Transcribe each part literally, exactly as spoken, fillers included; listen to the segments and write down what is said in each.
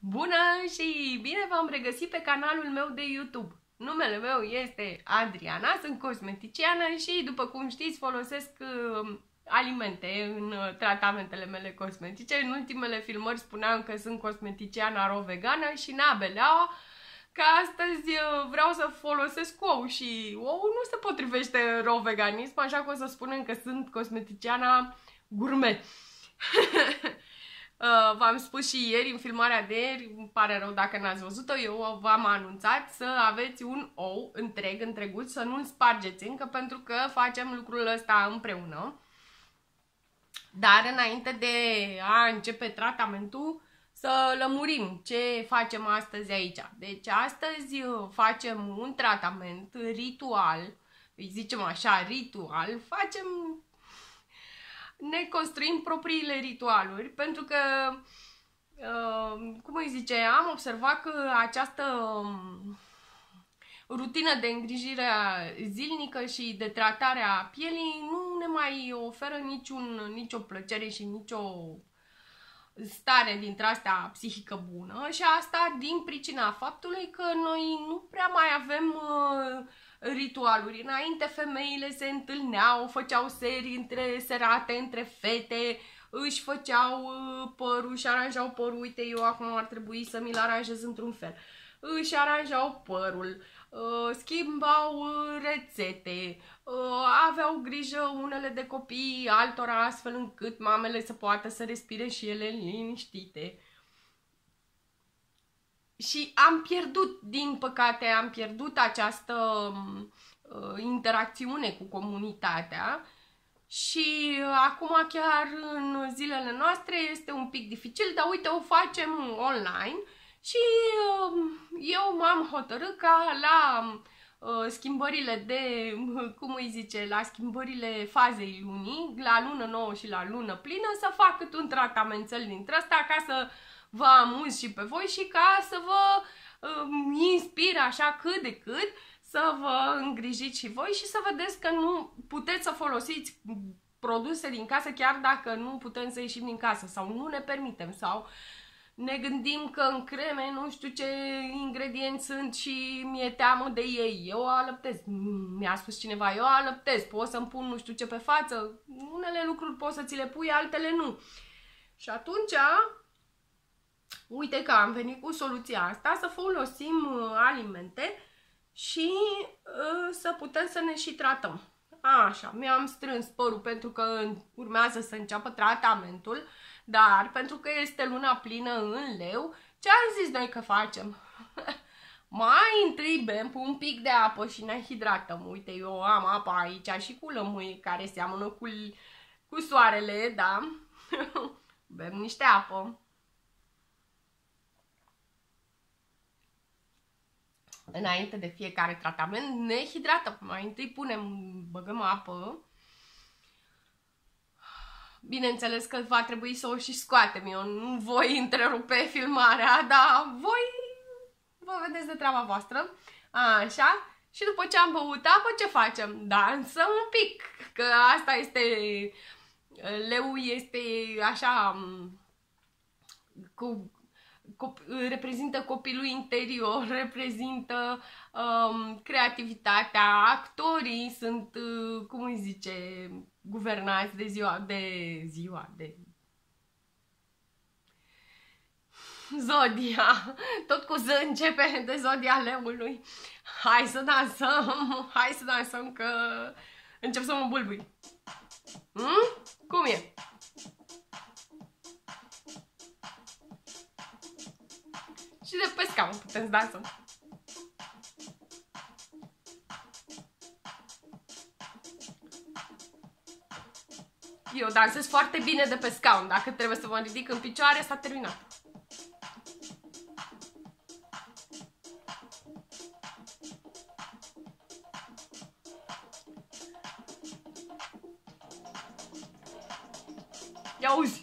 Bună și bine v-am regăsit pe canalul meu de YouTube. Numele meu este Adriana, sunt cosmeticiană și, după cum știți, folosesc uh, alimente în uh, tratamentele mele cosmetice. În ultimele filmări spuneam că sunt cosmeticiană aro-vegană și n-abeleaua, că astăzi uh, vreau să folosesc ou și ou nu se potrivește ro-veganism, așa că o să spunem că sunt cosmeticiana gourmet. Uh, v-am spus și ieri, în filmarea de ieri, îmi pare rău dacă n-ați văzut-o, eu v-am anunțat să aveți un ou întreg, întreguț, să nu-l spargeți încă, pentru că facem lucrul ăsta împreună. Dar înainte de a începe tratamentul, să lămurim ce facem astăzi aici. Deci astăzi facem un tratament ritual, îi zicem așa, ritual, facem... ne construim propriile ritualuri, pentru că, uh, cum îi zice, am observat că această rutină de îngrijire zilnică și de tratare a pielii nu ne mai oferă niciun, nicio plăcere și nicio stare dintre astea psihică bună, și asta din pricina faptului că noi nu prea mai avem uh, ritualuri. Înainte femeile se întâlneau, făceau serii între serate, între fete, își făceau uh, părul, își aranjau părul. Uite, eu acum ar trebui să mi-l aranjez într-un fel. Își aranjau părul, uh, schimbau uh, rețete, uh, aveau grijă unele de copii, altora, astfel încât mamele să poată să respire și ele liniștite. Și am pierdut, din păcate, am pierdut această uh, interacțiune cu comunitatea și uh, acum chiar în zilele noastre este un pic dificil, dar uite, o facem online și uh, eu m-am hotărât ca la uh, schimbările de, cum îi zice, la schimbările fazei lunii, la lună nouă și la lună plină, să fac cât un tratamentel dintre ăsta ca să vă amuz și pe voi și ca să vă uh, inspir așa cât de cât, să vă îngrijiți și voi și să vedeți că nu puteți să folosiți produse din casă chiar dacă nu putem să ieșim din casă sau nu ne permitem sau ne gândim că în creme nu știu ce ingredienți sunt și mi-e teamă de ei. Eu alăptez. Mi-a spus cineva, eu alăptez, pot să-mi pun nu știu ce pe față. Unele lucruri poți să ți le pui, altele nu. Și atunci... uite că am venit cu soluția asta, să folosim alimente și uh, să putem să ne și tratăm. Așa, mi-am strâns părul pentru că urmează să înceapă tratamentul, dar pentru că este luna plină în leu, ce am zis noi că facem? Mai întâi bem un pic de apă și ne hidratăm. Uite, eu am apă aici și cu lămâie care seamănă cu, cu soarele, da? Bem niște apă. Înainte de fiecare tratament ne hidratăm. Mai întâi punem, băgăm apă. Bineînțeles că va trebui să o și scoatem. Eu nu voi întrerupe filmarea, dar voi vă vedeți de treaba voastră. Așa. Și după ce am băut apă, ce facem? Dansăm un pic. Că asta este... leu este așa... cu... reprezintă copilul interior, reprezintă um, creativitatea, actorii sunt, uh, cum îi zice, guvernați de ziua, de ziua, de zodia, tot cu Z începe, de zodia leului. Hai să dansăm, hai să dansăm că încep să mă bulbui. Hmm? Cum e? Și de pe scaun putem să dansăm. Eu dansez foarte bine de pe scaun. Dacă trebuie să mă ridic în picioare, s-a terminat. Ia auzi!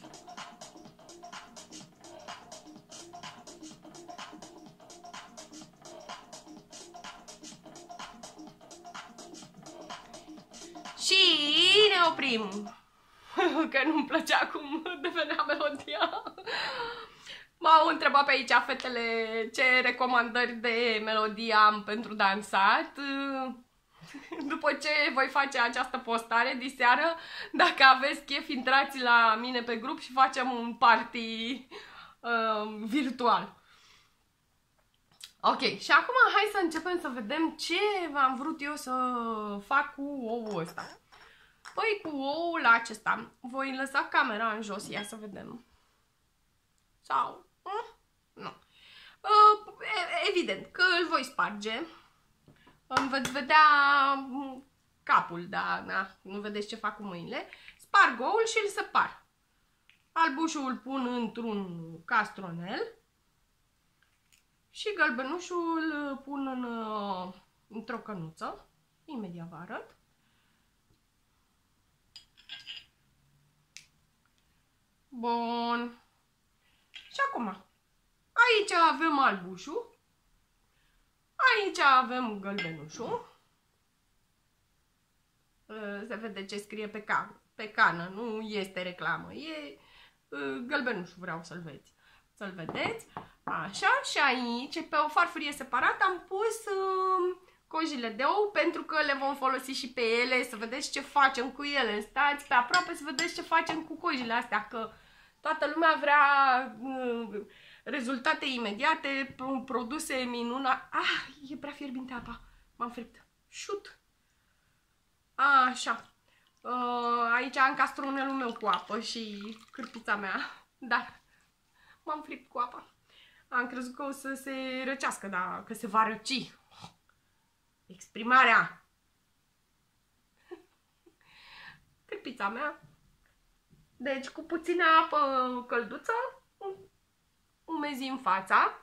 Și ne oprim. Că nu-mi plăcea cum devenea melodia. M-au întrebat pe aici fetele ce recomandări de melodie am pentru dansat. După ce voi face această postare diseară, dacă aveți chef, intrați la mine pe grup și facem un party uh, virtual. Ok, și acum hai să începem să vedem ce am vrut eu să fac cu ouul ăsta. Păi cu ouul acesta voi lăsa camera în jos, ia să vedem. Sau? Hm? Nu. Uh, evident că îl voi sparge. Îmi veți vedea capul, da, da, nu vedeți ce fac cu mâinile. Sparg oul și îl separ. Albușul îl pun într-un castronel și gălbenușul îl pun în, într-o cănuță. Imediat vă arăt. Bun. Și acum, aici avem albușul. Aici avem gălbenușul. Se vede ce scrie pe, can, pe cană, nu este reclamă, e gălbenușul, vreau să-l vedeți. Să-l vedeți. Așa, și aici, pe o farfurie separată, am pus uh, cojile de ou, pentru că le vom folosi și pe ele, să vedeți ce facem cu ele. Stați pe aproape să vedeți ce facem cu cojile astea, că toată lumea vrea uh, rezultate imediate, produse minunate. Ah, e prea fierbinte apa. M-am fript. Șut. Așa. Uh, aici am castronelul meu cu apă și cârpița mea. Dar m-am fript cu apa. Am crezut că o să se răcească, dar că se va răci. Exprimarea. Cârpița mea. Deci cu puțină apă călduță umezim fața.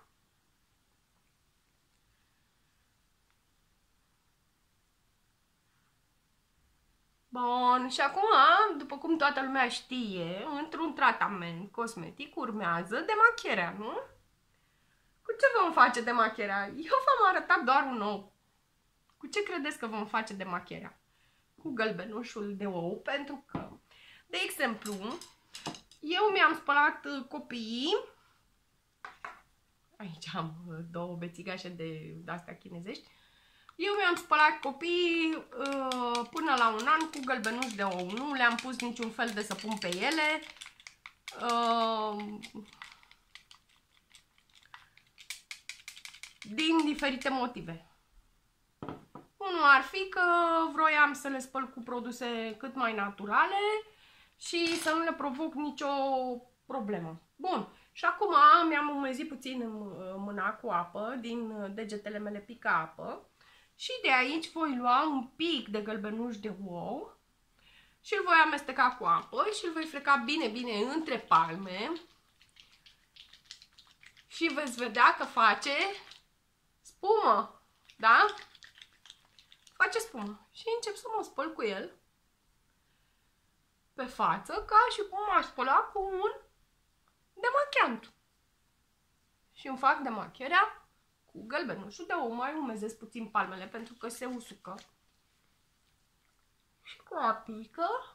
Bun, și acum, după cum toată lumea știe, într-un tratament cosmetic urmează demachierea, nu? Cu ce vom face demachierea? Eu v-am arătat doar un ou. Cu ce credeți că vom face demachierea? Cu gălbenușul de ou, pentru că, de exemplu, eu mi-am spălat copiii. Aici am două bețigașe de astea chinezești. Eu mi-am spălat copiii uh, până la un an cu gălbenuș de ou. Nu le-am pus niciun fel de săpun pe ele. Uh, din diferite motive. Unul ar fi că vroiam să le spăl cu produse cât mai naturale și să nu le provoc nicio problemă. Bun. Și acum mi-am umezit puțin mâna cu apă, din degetele mele pică apă. Și de aici voi lua un pic de gălbenuș de ou și îl voi amesteca cu apă și îl voi freca bine, bine între palme. Și veți vedea că face spumă, da? Face spumă. Și încep să mă spăl cu el pe față, ca și cum m-aș spăla cu un demachiant. Și îmi fac demachierea cu gălbenușul de ou. Mai umezesc puțin palmele pentru că se usucă. Și cu o pică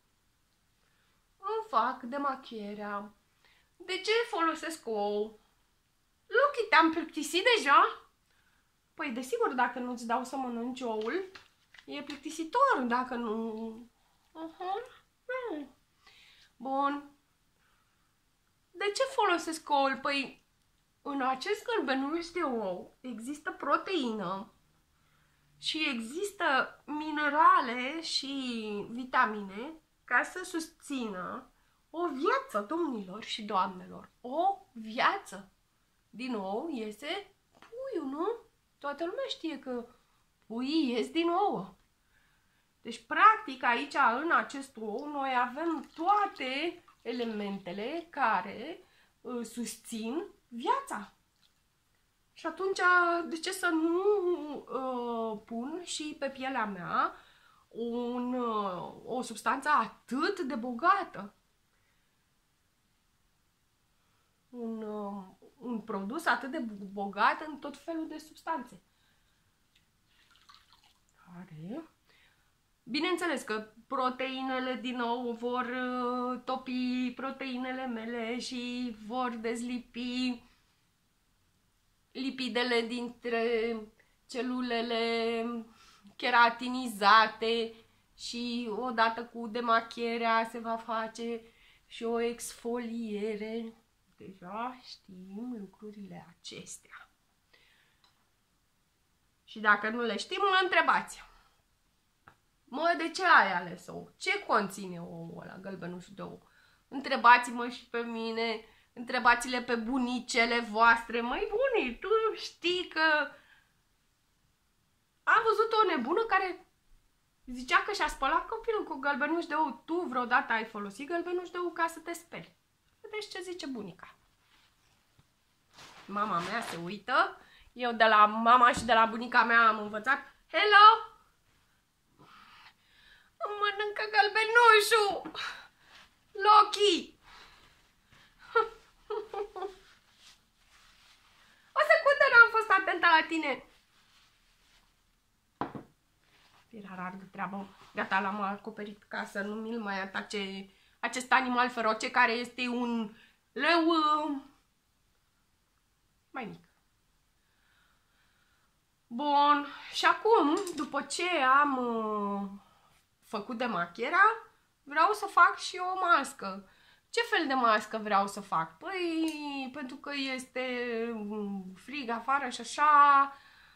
îmi fac demachierea. De ce folosesc ou? Luchi, te-am plictisit deja? Păi desigur, dacă nu-ți dau să mănânci oul, e plictisitor dacă nu... Uh-huh. Mm. Bun. De ce folosesc oul? Păi în acest gălbenuș de ou există proteină și există minerale și vitamine ca să susțină o viață, domnilor și doamnelor. O viață. Din ou iese puiul, nu? Toată lumea știe că puii ies din ouă. Deci, practic, aici, în acest ou, noi avem toate elementele care uh, susțin viața. Și atunci, de ce să nu uh, pun și pe pielea mea un, uh, o substanță atât de bogată? Un, uh, un produs atât de bogat în tot felul de substanțe. Care Bineînțeles că proteinele din nou vor topi proteinele mele și vor dezlipi lipidele dintre celulele keratinizate și odată cu demachierea se va face și o exfoliere. Deja știm lucrurile acestea. Și dacă nu le știm, mă întrebați. Mă, de ce ai ales ou? Ce conține ouul ăla, gălbenușul de ou? Întrebați-mă și pe mine, întrebați-le pe bunicele voastre. Măi, bunii, tu știi că am văzut o nebună care zicea că și-a spălat copilul cu gălbenuș de ou. Tu vreodată ai folosit gălbenuș de ou ca să te speli? Vedeți ce zice bunica. Mama mea se uită. Eu de la mama și de la bunica mea am învățat. Hello! Îmi mănâncă gălbenușul! Loki! O secundă, n-am fost atentă la tine. Era rar de treabă. Gata, l-am acoperit ca să nu mi-l mai atace acest animal feroce care este un leu uh, mai mic. Bun, și acum, după ce am uh, făcut demachierea, vreau să fac și o mască. Ce fel de mască vreau să fac? Păi, pentru că este frig afară și așa,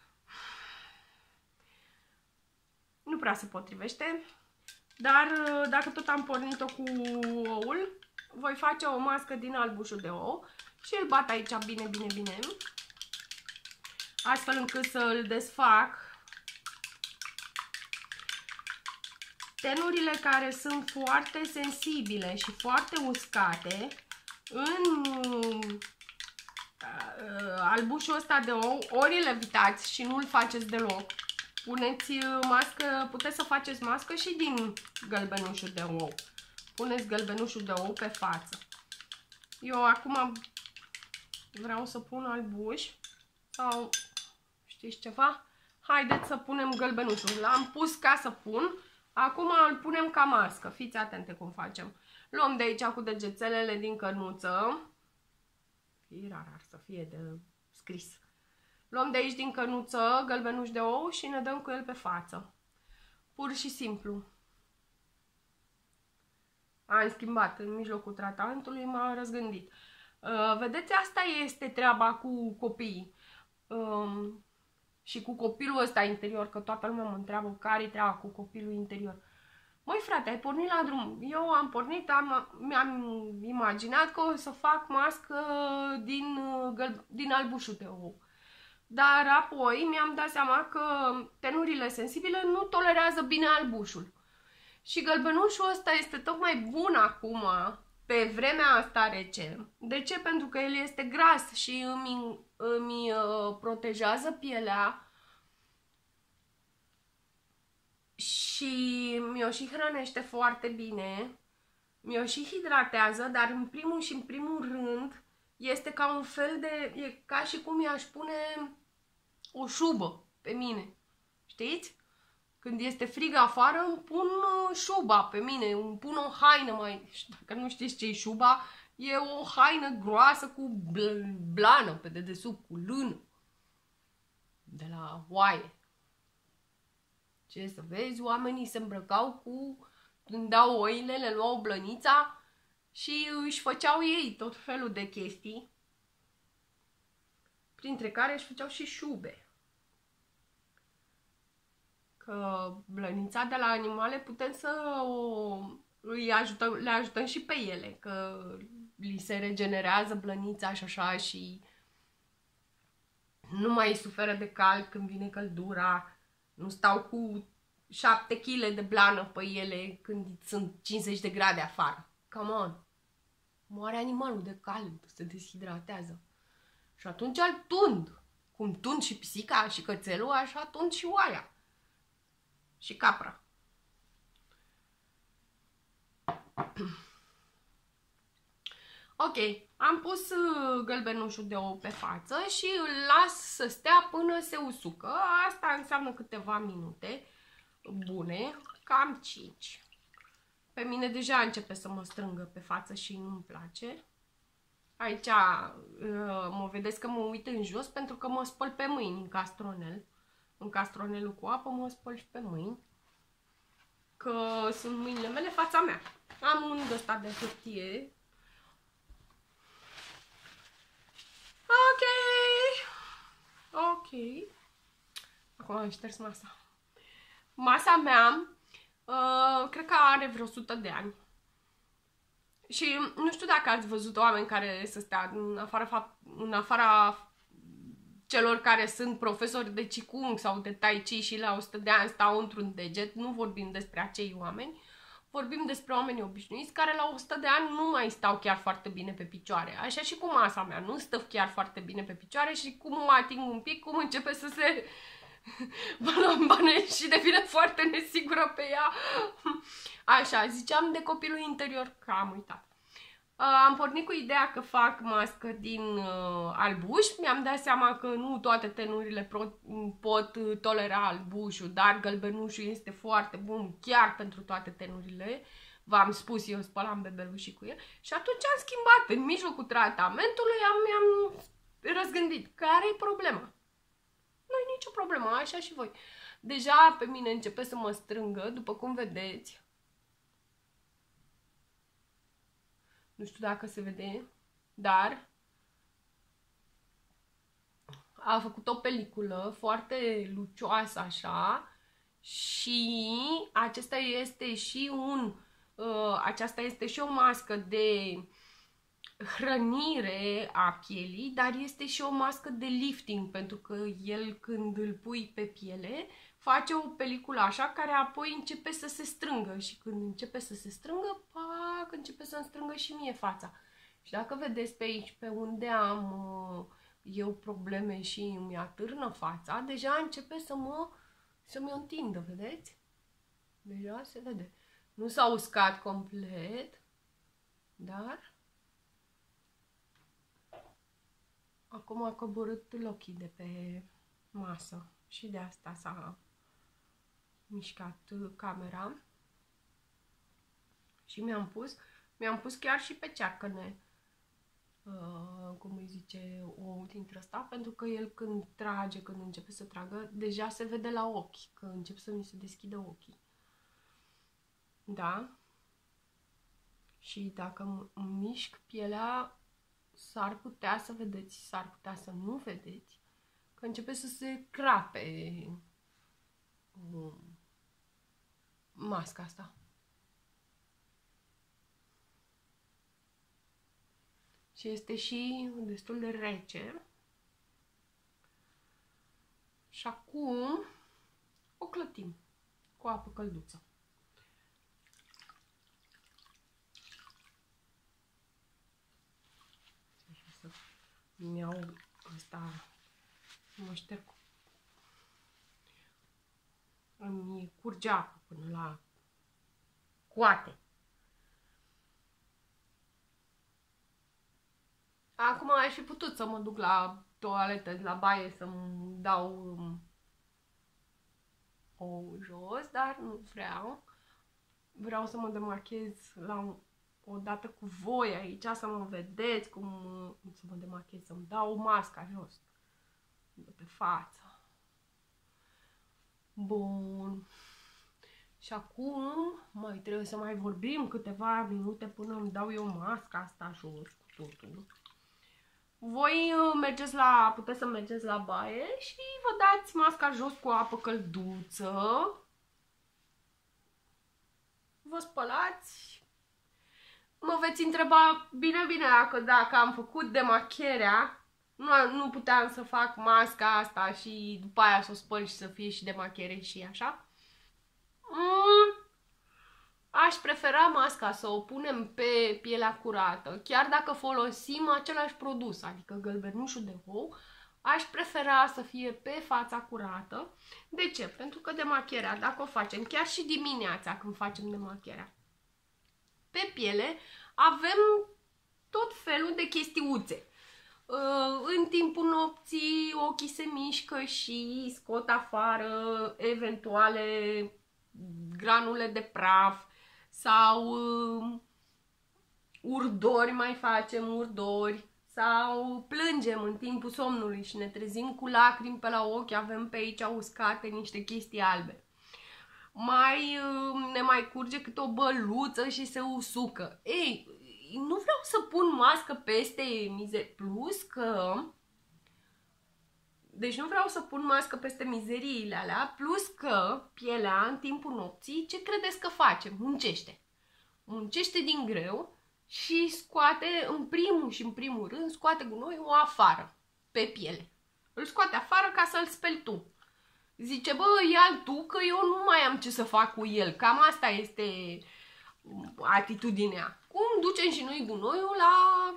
nu prea se potrivește. Dar dacă tot am pornit-o cu oul, voi face o mască din albușul de ou și îl bat aici bine, bine, bine, astfel încât să îl desfac. Tenurile care sunt foarte sensibile și foarte uscate, în uh, albușul ăsta de ou, ori îl evitați și nu îl faceți deloc. Puneți mască, puteți să faceți mască și din gălbenușul de ou. Puneți gălbenușul de ou pe față. Eu acum vreau să pun albuș sau știți ceva? Haideți să punem gălbenușul. L-am pus ca să pun. Acum îl punem ca mască. Fiți atente cum facem. Luăm de aici cu degețelele din cănuță. E rar să fie de scris. Luăm de aici din cănuță gălbenuș de ou și ne dăm cu el pe față. Pur și simplu. Am schimbat în mijlocul tratantului, m-a răzgândit. Uh, vedeți, asta este treaba cu copiii. Uh, și cu copilul ăsta interior, că toată lumea mă întreabă care-i treaba cu copilul interior. Măi frate, ai pornit la drum. Eu am pornit, mi-am imaginat că o să fac mască din, din albușul de ou. Dar apoi mi-am dat seama că tenurile sensibile nu tolerează bine albușul. Și gălbenușul ăsta este tocmai bun acum, pe vremea asta rece. De ce? Pentru că el este gras și îmi, îmi uh, protejează pielea și mi-o și hrănește foarte bine, mi-o și hidratează, dar în primul și în primul rând este ca un fel de, e ca și cum i-aș pune o șubă pe mine, știți? Când este frig afară îmi pun șuba pe mine, îmi pun o haină mai, dacă nu știți ce e șuba, e o haină groasă cu bl blană pe dedesubt, cu lână, de la oaie. Ce să vezi, oamenii se îmbrăcau cu, când dau oile, le luau blănița și își făceau ei tot felul de chestii, printre care își făceau și șube. Că blănița de la animale putem să o, îi ajutăm, le ajutăm și pe ele, că li se regenerează blănița și așa și nu mai suferă de cald când vine căldura, nu stau cu șapte kilograme de blană pe ele când sunt cincizeci de grade afară. Come on! Moare animalul de cald, se deshidratează. Și atunci îl tund. Cum tund și pisica și cățelul, așa tund și oaia. Și capra. Ok, am pus gălbenușul de ou pe față și îl las să stea până se usucă. Asta înseamnă câteva minute bune. Cam cinci. Pe mine deja începe să mă strângă pe față și nu-mi place. Aici mă vedeți că mă uit în jos pentru că mă spăl pe mâini în castronel. În castronelul cu apă mă spăl și pe mâini. Că sunt mâinile mele fața mea. Am un ăsta de hârtie. Ok. Ok. Acum am șters masa. Masa mea uh, cred că are vreo o sută de ani. Și nu știu dacă ați văzut oameni care să stea în afara, în afara celor care sunt profesori de Qigong sau de Tai Chi și la o sută de ani stau într-un deget. Nu vorbim despre acei oameni. Vorbim despre oamenii obișnuiți care la o sută de ani nu mai stau chiar foarte bine pe picioare. Așa și cu masa mea. Nu stă chiar foarte bine pe picioare și cum mă ating un pic, cum începe să se balambane și devine foarte nesigură pe ea. Așa, ziceam de copilul interior, că am uitat. Am pornit cu ideea că fac mască din uh, albuș. Mi-am dat seama că nu toate tenurile pot, pot tolera albușul, dar gălbenușul este foarte bun chiar pentru toate tenurile. V-am spus, eu spălam bebelușii cu el. Și atunci am schimbat. În mijlocul tratamentului am, am răzgândit. Care e problema? Nu e nicio problemă, așa și voi. Deja pe mine începe să mă strângă, după cum vedeți. Nu știu dacă se vede, dar a făcut o peliculă foarte lucioasă așa și acesta este și un, uh, aceasta este și o mască de hrănire a pielii, dar este și o mască de lifting, pentru că el când îl pui pe piele face o peliculă așa care apoi începe să se strângă și când începe să se strângă, pac, începe să-mi strângă și mie fața. Și dacă vedeți pe aici, pe unde am uh, eu probleme și îmi atârnă fața, deja începe să mă să-mi întindă, vedeți? Deja se vede. Nu s-a uscat complet, dar acum a coborât lochii de pe masă și de asta s-a mișcat camera și mi-am pus, mi-am pus chiar și pe ceacăne, uh, cum îi zice, o dintre asta, pentru că el când trage, când începe să tragă, deja se vede la ochi, că încep să mi se deschidă ochii. Da? Și dacă mișc pielea, s-ar putea să vedeți, s-ar putea să nu vedeți, că începe să se crape um, masca asta. Și este și destul de rece. Și acum o clătim cu apă călduță. Îmi iau asta, mă șterg, îmi curge apă până la coate. Acum aș fi putut să mă duc la toaletă, la baie, să-mi dau o jos, dar nu vreau. Vreau să mă demarchez la o dată cu voi aici, să mă vedeți cum să mă demachez, să-mi dau masca jos de pe față. Bun. Și acum mai trebuie să mai vorbim câteva minute până îmi dau eu masca asta jos cu totul. Voi mergeți la, puteți să mergeți la baie și vă dați masca jos cu apă călduță. Vă spălați. Mă veți întreba bine, bine dacă, dacă am făcut demachierea, nu, nu puteam să fac masca asta și după aia să o spăl și să fie și demachiere și așa. Mm, aș prefera masca să o punem pe pielea curată, chiar dacă folosim același produs, adică gălbenușul de ou, aș prefera să fie pe fața curată. De ce? Pentru că demachierea, dacă o facem chiar și dimineața când facem demachierea, pe piele avem tot felul de chestiuțe. În timpul nopții ochii se mișcă și scot afară eventuale granule de praf sau uh, urdori, mai facem urdori sau plângem în timpul somnului și ne trezim cu lacrimi pe la ochi, avem pe aici uscate niște chestii albe. Mai uh, ne mai curge câte o băluță și se usucă. Ei, nu vreau să pun mască peste mizerie, plus că deci nu vreau să pun mască peste mizeriile alea, plus că pielea în timpul nopții, ce credeți că face? Muncește. Muncește din greu și scoate în primul și în primul rând, scoate gunoiul afară, pe piele. Îl scoate afară ca să-l speli tu. Zice, bă, ia-l tu că eu nu mai am ce să fac cu el. Cam asta este atitudinea. Cum ducem și noi gunoiul la,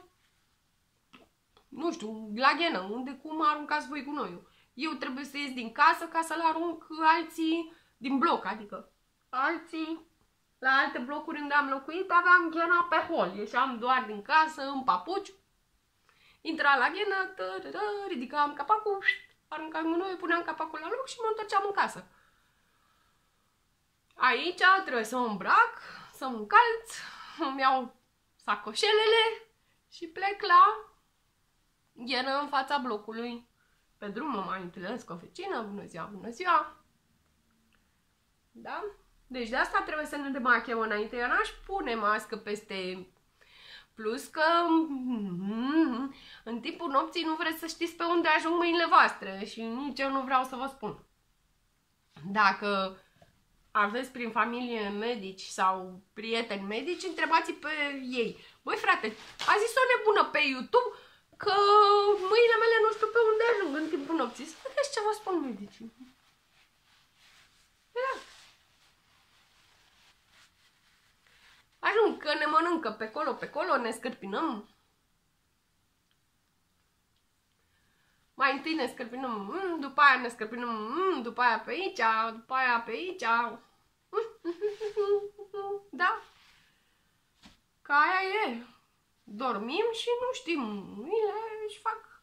nu știu, la ghenă, unde cum aruncați voi gunoiul. Eu trebuie să ies din casă ca să-l arunc alții din bloc, adică alții la alte blocuri unde am locuit aveam ghena pe hol. Ieșeam doar din casă, în papuci, intra la ghenă, tă, tă, tă, ridicam capacul, aruncam gunoiul, puneam capacul la loc și mă întorceam în casă. Aici trebuie să mă îmbrac, să mă încalț, îmi iau sacoșelele și plec la ghenă în fața blocului. Pe drum mă mai întâlnesc cu o vecină, bună ziua, bună ziua. Da? Deci de asta trebuie să ne demachiem înainte. Eu n-aș pune mască peste. Plus că în timpul nopții nu vreți să știți pe unde ajung mâinile voastre și nici eu nu vreau să vă spun. Dacă aveți prin familie medici sau prieteni medici, întrebați pe ei. Băi frate, a zis o nebună pe YouTube că mâinile mele nu știu pe unde ajung în timpul nopții. Să vedeți ce vă spun medicii. Da. Ajung că ne mănâncă pe colo, pe colo, ne scărpinăm. Mai întâi ne scărpinăm, după aia ne scărpinăm, după aia pe aici, după aia pe aici. Da? Că aia e. Dormim și nu știm, mâinile își fac.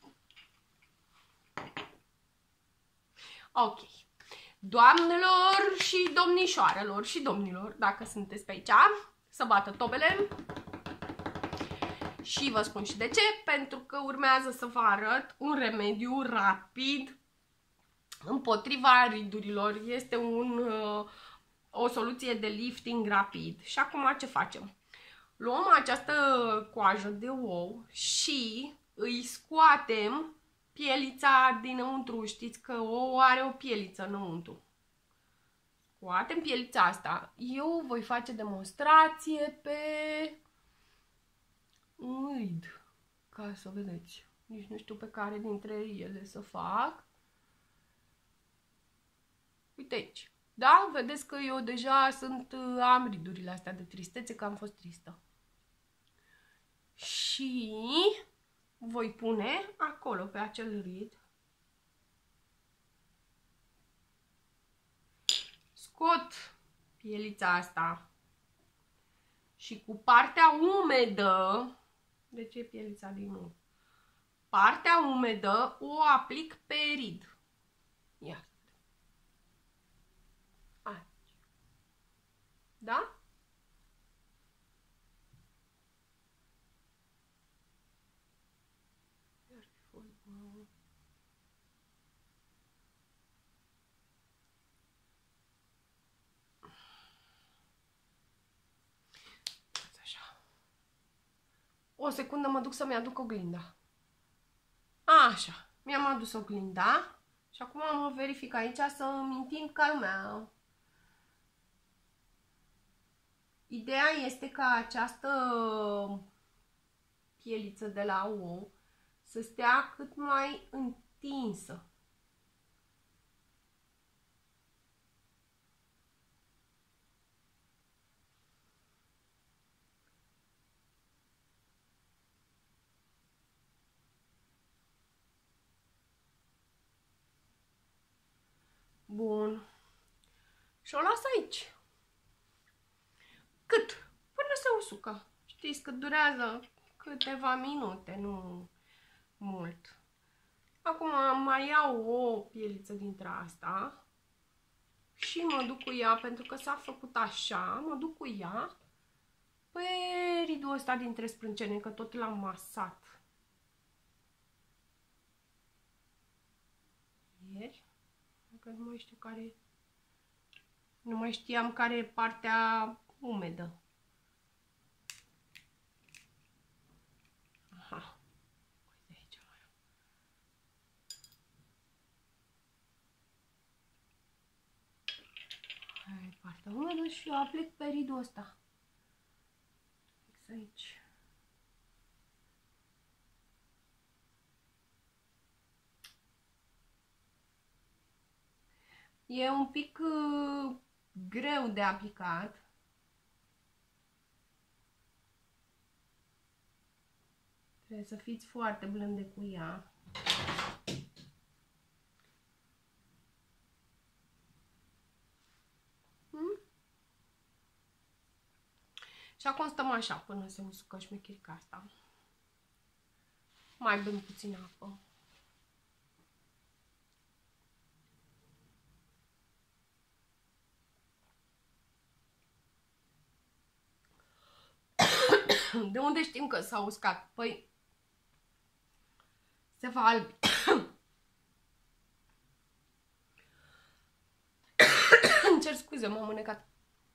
Ok. Doamnelor și domnișoarelor și domnilor, dacă sunteți pe aici, să bată tobele. Și vă spun și de ce, pentru că urmează să vă arăt un remediu rapid împotriva ridurilor. Este un, o soluție de lifting rapid. Și acum ce facem? Luăm această coajă de ou și îi scoatem pielița dinăuntru. Știți că ou are o pieliță înăuntru. Scoatem pielița asta. Eu voi face demonstrație pe uid, ca să vedeți. Nici nu știu pe care dintre ele să fac. Uite aici. Da? Vedeți că eu deja sunt, am ridurile astea de tristețe, că am fost tristă. Și voi pune acolo, pe acel rid. Scot pielița asta și cu partea umedă, de ce pielița din nou? Partea umedă o aplic pe rid. Ia. Aici. Da? O secundă mă duc să-mi aduc oglinda. Așa, mi-am adus oglinda și acum mă verific aici să-mi întind ca lumea. Ideea este ca această pieliță de la ou să stea cât mai întinsă. Bun. Și o las aici. Cât? Până se usucă. Știți că durează câteva minute, nu mult. Acum mai iau o pieliță dintre asta și mă duc cu ea, pentru că s-a făcut așa, mă duc cu ea pe ridul ăsta dintre sprâncene, că tot l-am masat ieri, că nu mai știu care, nu mai știam care e partea umedă. Aha. Uite aici mai am. Aia e partea umedă și eu aplic pe ridul ăsta. Fix aici. E un pic uh, greu de aplicat. Trebuie să fiți foarte blânde cu ea. Hmm? Și acum stăm așa până se usucă șmecherica asta. Mai bem puțin apă. De unde știm că s-a uscat? Păi se va albi. Îmi cer scuze, m-am mânecat.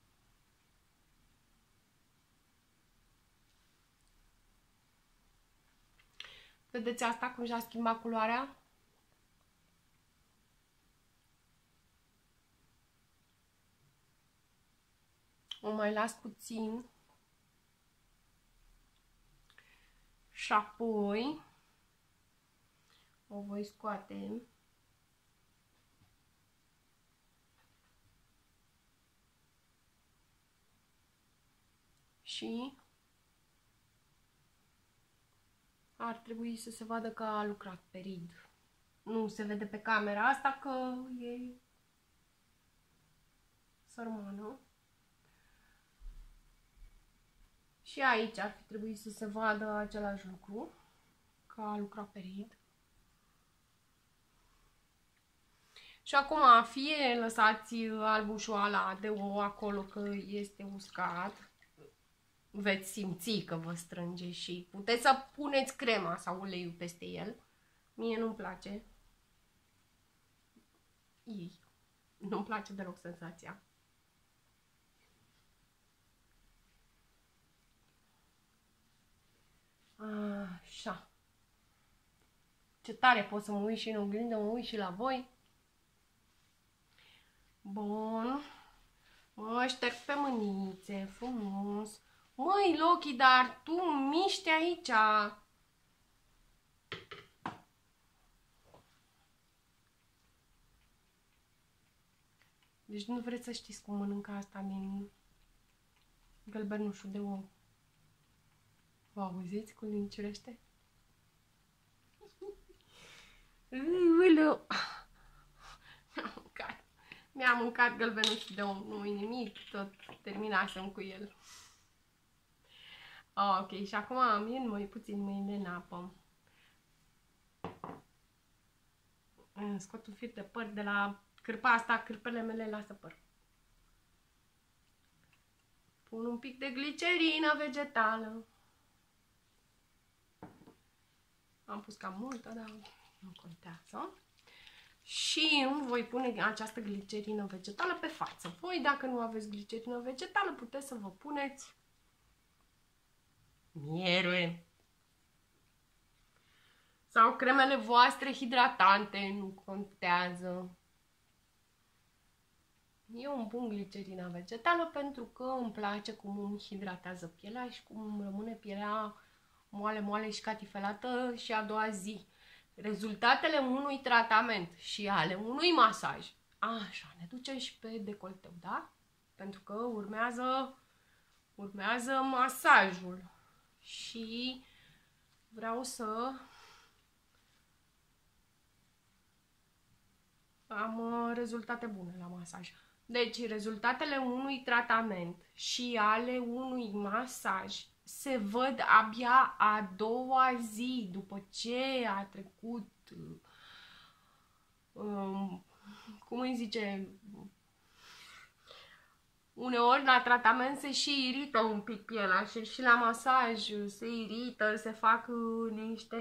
Vedeți asta cum și-a schimbat culoarea? O mai las puțin. Și apoi o voi scoate. Și ar trebui să se vadă că a lucrat pe rid. Nu se vede pe camera asta că e sărmană. Și aici ar fi trebuit să se vadă același lucru, că a lucrat pe rid. Și acum fie lăsați albușoala de ou acolo că este uscat, veți simți că vă strânge și puteți să puneți crema sau uleiul peste el. Mie nu-mi place. Ei. Nu-mi place deloc senzația. Așa. Ce tare pot să mă uit și în oglindă, mă uit și la voi. Bun. Mă șterg pe mânițe, frumos. Măi, Loki, dar tu miști aici. Deci nu vreți să știți cum mănâncă asta din gălbenușul de ou. Vă auziți cum linciurește? Mi-a mâncat. Mi-a mâncat gălbenușul de ou. Nu-i nimic, tot terminasem cu el. Ok, și acum am mai puțin mâine în apă. Scot un fir de păr de la cârpa asta, cârpele mele lasă păr. Pun un pic de glicerină vegetală. Am pus cam multă, dar nu contează. Și îmi voi pune această glicerină vegetală pe față. Voi, dacă nu aveți glicerină vegetală, puteți să vă puneți miere. Sau cremele voastre hidratante, nu contează. Eu îmi pun glicerina vegetală pentru că îmi place cum îmi hidratează pielea și cum îmi rămâne pielea moale, moale și catifelată și a doua zi. Rezultatele unui tratament și ale unui masaj. Așa, ne ducem și pe decolteu, da? Pentru că urmează, urmează masajul. Și vreau să am rezultate bune la masaj. Deci, rezultatele unui tratament și ale unui masaj se văd abia a doua zi, după ce a trecut, um, cum îi zice, uneori la tratament se și irită un pic pielea și și la masaj se irită, se fac niște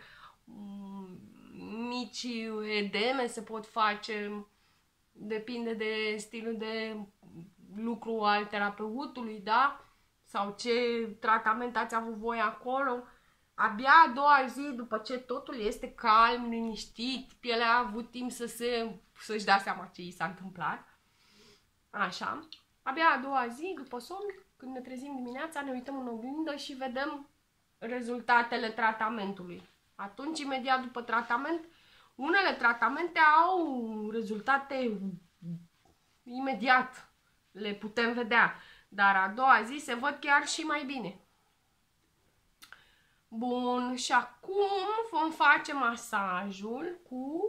mici edeme, se pot face, depinde de stilul de lucru al terapeutului, da? Sau ce tratament ați avut voi acolo. Abia a doua zi, după ce totul este calm, liniștit, pielea a avut timp să se, să-și dea seama ce i s-a întâmplat. Așa. Abia a doua zi, după somn, când ne trezim dimineața, ne uităm în oglindă și vedem rezultatele tratamentului. Atunci, imediat după tratament, unele tratamente au rezultate imediat, le putem vedea, dar a doua zi se văd chiar și mai bine. Bun, și acum vom face masajul cu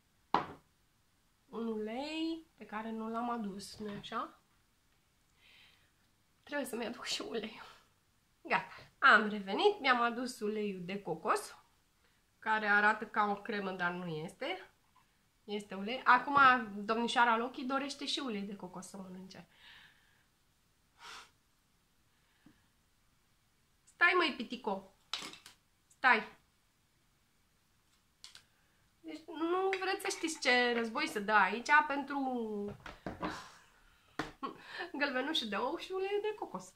un ulei pe care nu l-am adus, nu-i așa? Trebuie să-mi aduc și uleiul. Gata, am revenit, mi-am adus uleiul de cocos, care arată ca o cremă, dar nu este. Este ulei. Acum domnișoara Loki dorește și ulei de cocos să mănânce. Stai, măi, pitico. Stai. Deci nu vreți să știți ce război se dă aici pentru gălbenușul de ou și uleiul de cocos.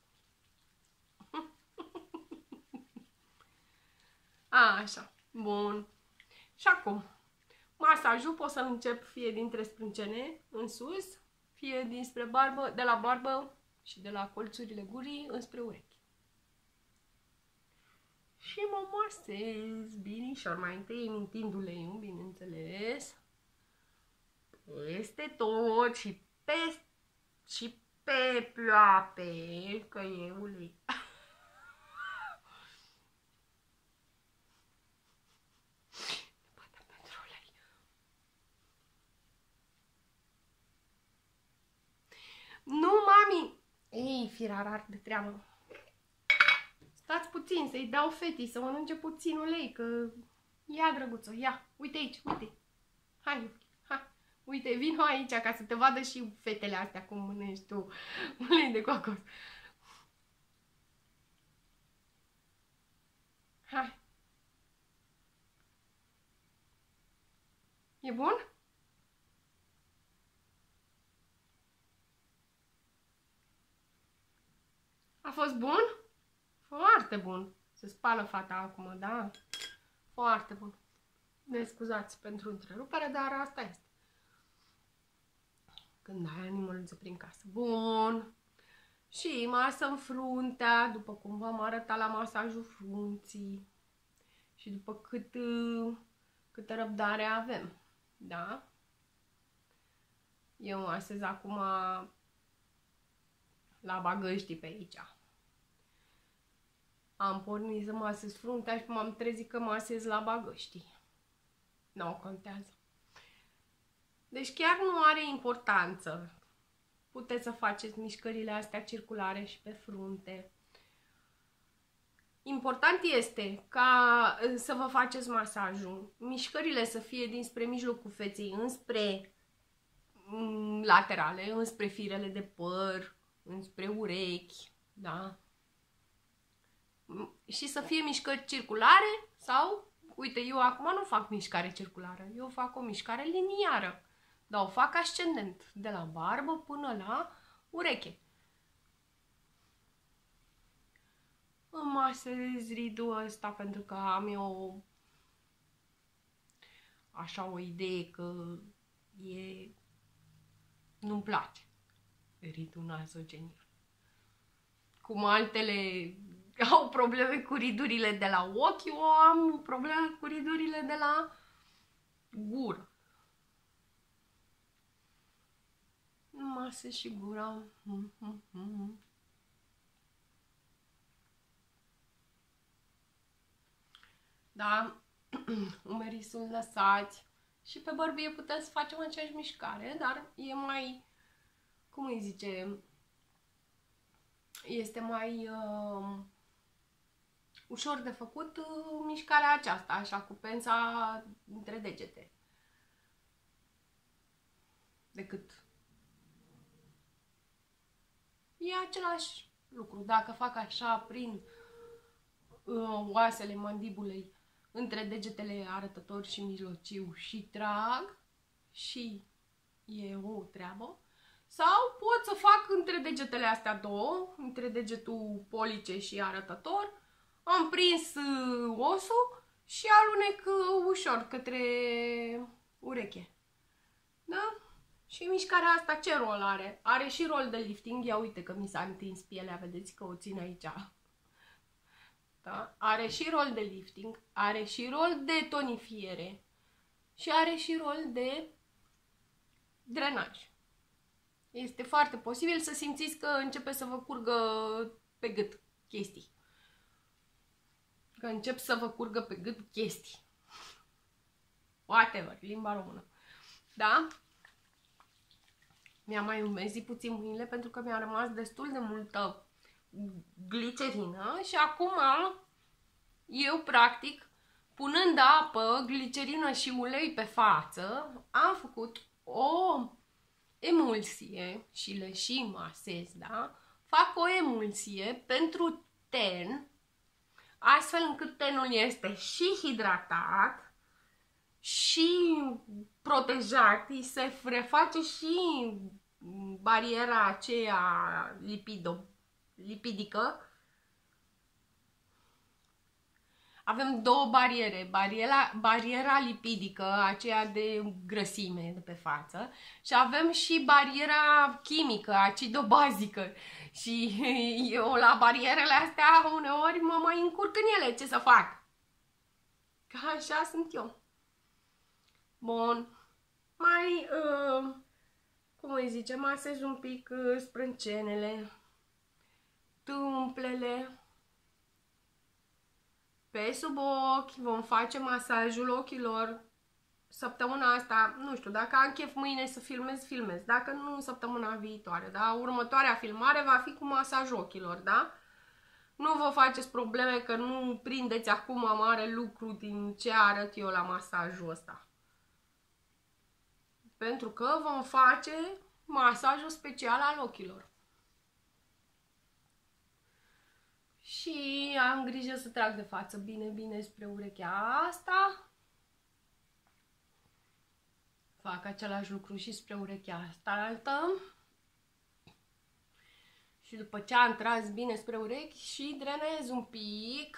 A, așa. Bun. Și acum, masajul pot să-l încep fie dintre sprâncene în sus, fie dinspre barbă, de la barbă și de la colțurile gurii înspre urechi. Și mă masez binișor, mai întâi mintind uleiul, bineînțeles, peste tot și pe, și pe ploape, că e ulei. Nu, mami! Ei, firarar de treabă. Stați puțin, să-i dau fetii, să mănânce puțin ulei, că... Ia, drăguță, ia, uite aici, uite. Hai, hai, uite, vino aici ca să te vadă și fetele astea cum mănânci tu ulei de cocos. Hai. E bun? A fost bun? Foarte bun. Se spală fata acum, da? Foarte bun. Ne scuzați pentru întrerupere, dar asta este. Când ai animăluțe prin casă. Bun. Și masă în fruntea, după cum v-am arătat la masajul frunții. Și după cât, câtă răbdare avem. Da? Eu masez acum la bagăștii pe aici. Am pornit să masez fruntea și m-am trezit că masez la bagăștii. Nu contează. Deci chiar nu are importanță. Puteți să faceți mișcările astea circulare și pe frunte. Important este ca să vă faceți masajul. Mișcările să fie dinspre mijlocul feței, înspre laterale, înspre firele de păr, înspre urechi, da? Și să fie mișcări circulare sau, uite, eu acum nu fac mișcare circulară, eu fac o mișcare liniară, dar o fac ascendent, de la barbă până la ureche. Îmi masez ridul ăsta pentru că am eu așa o idee că e... nu-mi place ridul nasogenir. Cum altele au probleme cu ridurile de la ochi, eu am probleme cu ridurile de la gură. Masă și gura. Da? Umerii sunt lăsați. Și pe bărbie putem să facem aceeași mișcare, dar e mai, cum îi zice, este mai uh, ușor de făcut uh, mișcarea aceasta, așa, cu pensa între degete, decât E același lucru. Dacă fac așa prin uh, oasele mandibulei între degetele arătător și mijlociu și trag și e o treabă. Sau pot să fac între degetele astea două, între degetul police și arătător, am prins uh, osul și alunec uh, ușor către ureche. Da? Și mișcarea asta ce rol are? Are și rol de lifting. Ia uite că mi s-a întins pielea, vedeți că o țin aici. Da? Are și rol de lifting, are și rol de tonifiere și are și rol de drenaj. Este foarte posibil să simțiți că începe să vă curgă pe gât chestii. Că încep să vă curgă pe gât chestii. Whatever, limba română. Da? Mi-am mai umezit puțin mâinile pentru că mi-a rămas destul de multă glicerină și acum eu practic, punând apă, glicerină și ulei pe față, am făcut o emulsie și le și masez, da? Fac o emulsie pentru ten, astfel încât tenul este și hidratat și protejat, îi se reface și bariera aceea lipido, lipidică. Avem două bariere, bariera, bariera lipidică, aceea de grăsime de pe față, și avem și bariera chimică, acidobazică. Și eu la barierele astea uneori mă mai încurc în ele, ce să fac? Că așa sunt eu. Bun. Mai, uh, cum îi zice, masez un pic uh, sprâncenele, tâmplele. Pe sub ochi vom face masajul ochilor săptămâna asta, nu știu, dacă am chef mâine să filmez, filmez, dacă nu săptămâna viitoare, da? Următoarea filmare va fi cu masaj ochilor, da? Nu vă faceți probleme că nu prindeți acum mare lucru din ce arăt eu la masajul ăsta. Pentru că vom face masajul special al ochilor. Și am grijă să trag de față bine, bine spre urechea asta. Fac același lucru și spre urechea asta altă. Și după ce am tras bine spre urechi și drenez un pic.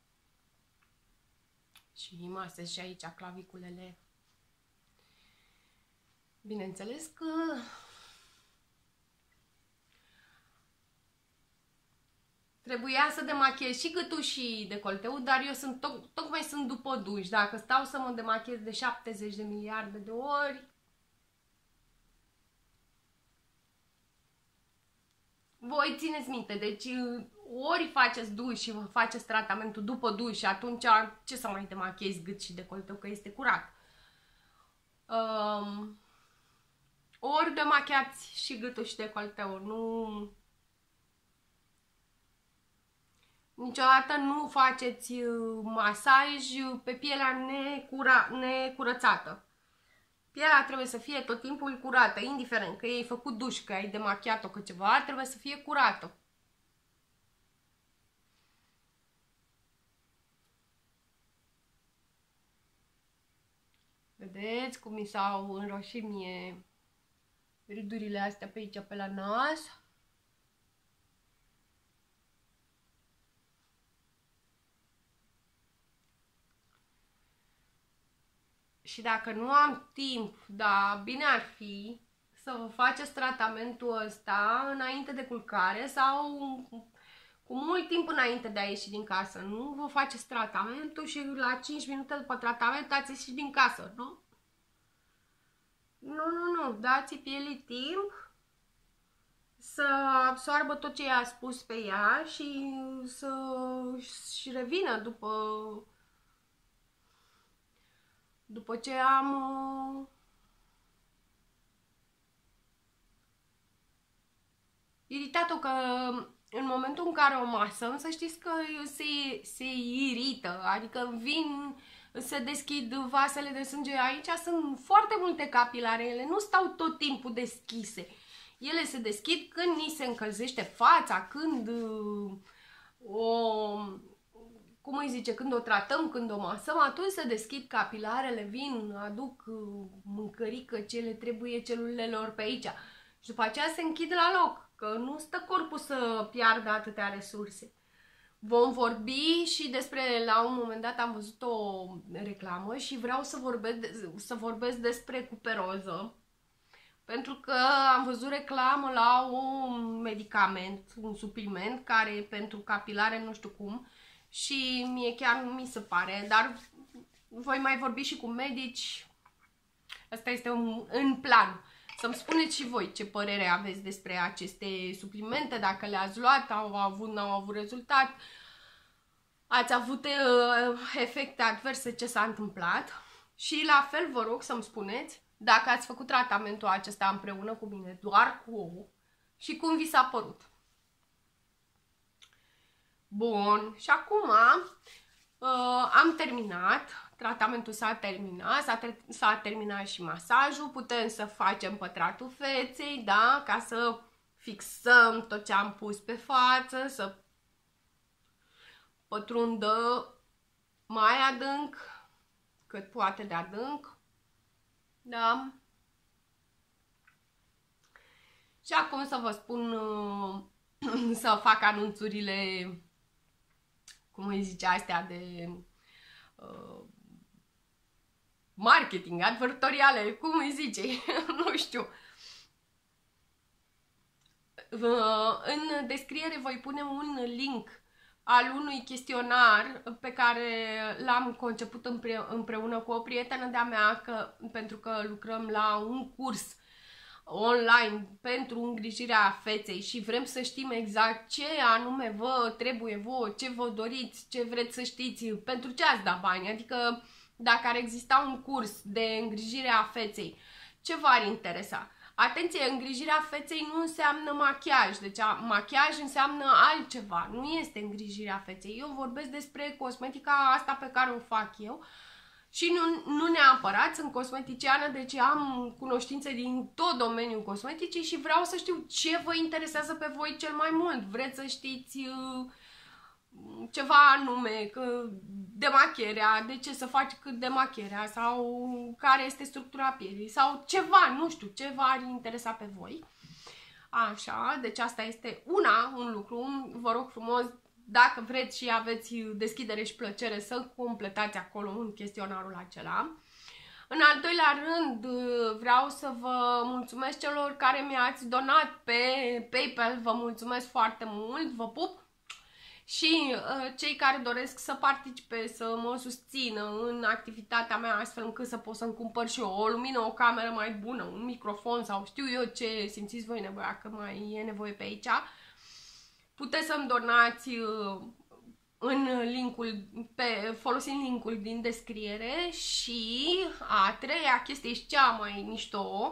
Și masez și aici claviculele. Bineînțeles că trebuia să demachiez și gâtul și decolteul, dar eu sunt toc, tocmai sunt după duș. Dacă stau să mă demachiez de șaptezeci de miliarde de ori, voi țineți minte, deci ori faceți duș și vă faceți tratamentul după duș și atunci ce să mai demachiezi gât și decolteu, că este curat. Um, ori demachiați și gâtul și decolteul, nu... Niciodată nu faceți masaj pe pielea necura, necurățată. Pielea trebuie să fie tot timpul curată, indiferent că ai făcut duș, că ai demachiat-o, că ceva, trebuie să fie curată. Vedeți cum mi s-au înroșit mie ridurile astea pe aici, pe la nas? Și dacă nu am timp, dar bine ar fi să vă faceți tratamentul ăsta înainte de culcare sau cu mult timp înainte de a ieși din casă. Nu vă faceți tratamentul și la cinci minute după tratament ați ieșit din casă, nu? Nu, nu, nu. Dați pielii timp să absoarbă tot ce i-a spus pe ea și să și revină după... După ce am uh, iritat-o, că în momentul în care o masăm, să știți că se, se irită, adică vin, se deschid vasele de sânge. Aici sunt foarte multe capilare, ele nu stau tot timpul deschise. Ele se deschid când ni se încălzește fața, când uh, o, cum îi zice, când o tratăm, când o masăm, atunci se deschid capilarele, vin, aduc uh, mâncărică ce le trebuie celulelor pe aici. Și după aceea se închid la loc, că nu stă corpul să piardă atâtea resurse. Vom vorbi și despre, la un moment dat am văzut o reclamă și vreau să vorbesc, să vorbesc despre cuperoză. Pentru că am văzut reclamă la un medicament, un supliment care e pentru capilare, nu știu cum, și mie chiar nu mi se pare, dar voi mai vorbi și cu medici, asta este un, în plan. Să-mi spuneți și voi ce părere aveți despre aceste suplimente, dacă le-ați luat, au avut, n-au avut rezultat, ați avut uh, efecte adverse, ce s-a întâmplat. Și la fel vă rog să-mi spuneți dacă ați făcut tratamentul acesta împreună cu mine, doar cu ou, și cum vi s-a părut. Bun, și acum uh, am terminat. Tratamentul s-a terminat, s-a ter terminat și masajul, putem să facem pătratul feței, da? Ca să fixăm tot ce am pus pe față, să pătrundă mai adânc, cât poate de adânc, da? Și acum să vă spun, să fac anunțurile, cum îi zice, astea de uh, marketing, advertoriale, cum îi zice, nu știu. În descriere voi pune un link al unui chestionar pe care l-am conceput împre împreună cu o prietenă de-a mea, că, pentru că lucrăm la un curs online pentru îngrijirea feței și vrem să știm exact ce anume vă trebuie vouă, ce vă doriți, ce vreți să știți, pentru ce ați dat bani. Adică dacă ar exista un curs de îngrijire a feței, ce v-ar interesa? Atenție, îngrijirea feței nu înseamnă machiaj, deci machiaj înseamnă altceva, nu este îngrijirea feței. Eu vorbesc despre cosmetica asta pe care o fac eu și nu, nu neapărat, sunt cosmeticiană, deci am cunoștințe din tot domeniul cosmeticii și vreau să știu ce vă interesează pe voi cel mai mult. Vreți să știți uh, ceva anume, că demachierea, de ce să faci cât demachierea sau care este structura pielii sau ceva, nu știu, ce v-ar interesa pe voi. Așa, deci asta este una, un lucru, vă rog frumos, dacă vreți și aveți deschidere și plăcere să completați acolo un chestionarul acela. În al doilea rând, vreau să vă mulțumesc celor care mi-ați donat pe PayPal, vă mulțumesc foarte mult, vă pup! Și uh, cei care doresc să participe, să mă susțină în activitatea mea, astfel încât să pot să-mi cumpăr și eu o lumină, o cameră mai bună, un microfon sau știu eu ce simțiți voi nevoia, că mai e nevoie pe aici, puteți să-mi donați uh, în linkul, pe, folosind linkul din descriere. Și a treia chestie și cea mai mișto,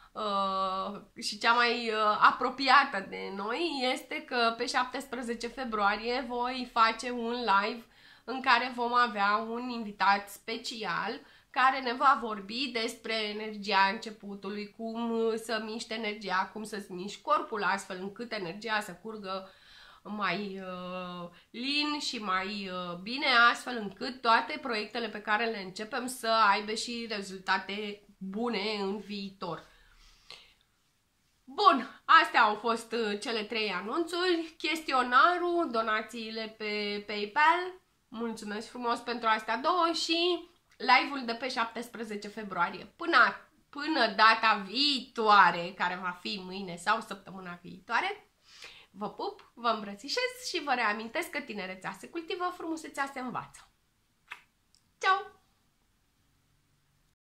Uh, și cea mai uh, apropiată de noi este că pe șaptesprezece februarie voi face un live în care vom avea un invitat special care ne va vorbi despre energia începutului, cum să miște energia, cum să-ți miști corpul astfel încât energia să curgă mai uh, lin și mai uh, bine, astfel încât toate proiectele pe care le începem să aibă și rezultate bune în viitor. Bun, astea au fost cele trei anunțuri, chestionarul, donațiile pe PayPal, mulțumesc frumos pentru astea două și live-ul de pe șaptesprezece februarie. Până, până data viitoare, care va fi mâine sau săptămâna viitoare, vă pup, vă îmbrățișez și vă reamintesc că tinerețea se cultivă, frumusețea se învață. Ceau!